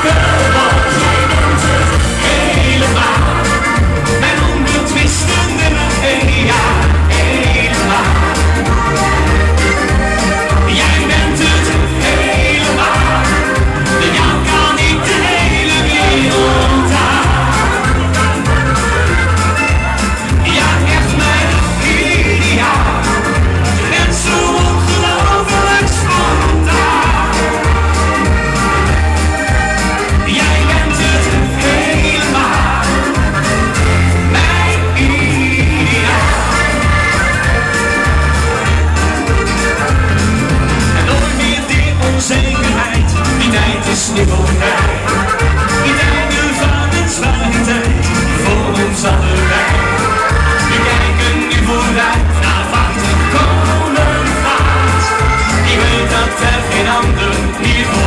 Niet voorbij. Het einde van een zware tijd voor ons allebei. We kijken nu vooruit naar wat er komen gaat. Ik weet dat er geen ander hier voor